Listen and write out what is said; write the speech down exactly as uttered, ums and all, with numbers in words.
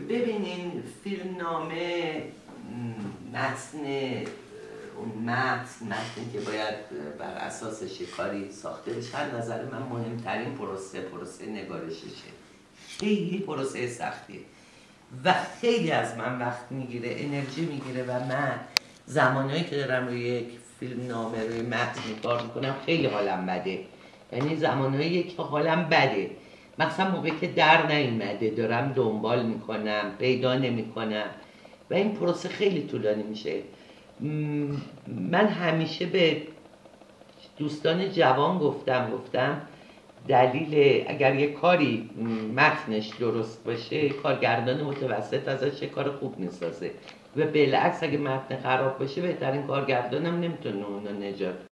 ببینین فیلمنامه متن اون متن متنی که باید بر اساسش کاری ساخته بشه از نظر من مهمترین پروسه پروسه نگارششه. خیلی پروسه سختیه و خیلی از من وقت میگیره، انرژی میگیره و من زمانهایی که دارم روی یک فیلمنامه روی متن کار میکنم خیلی حالم بده. یعنی زمانهایی که حالم بده، مثلا موقعی که در نیومده دارم دنبال میکنم پیدا نمیکنم و این پروسه خیلی طولانی میشه. من همیشه به دوستان جوان گفتم گفتم دلیل اگر یه کاری متنش درست باشه کارگردان متوسط ازش یه کار خوب میسازه و بالعکس اگه متن خراب باشه بهترین کارگردانم نمیتونه اونو نجات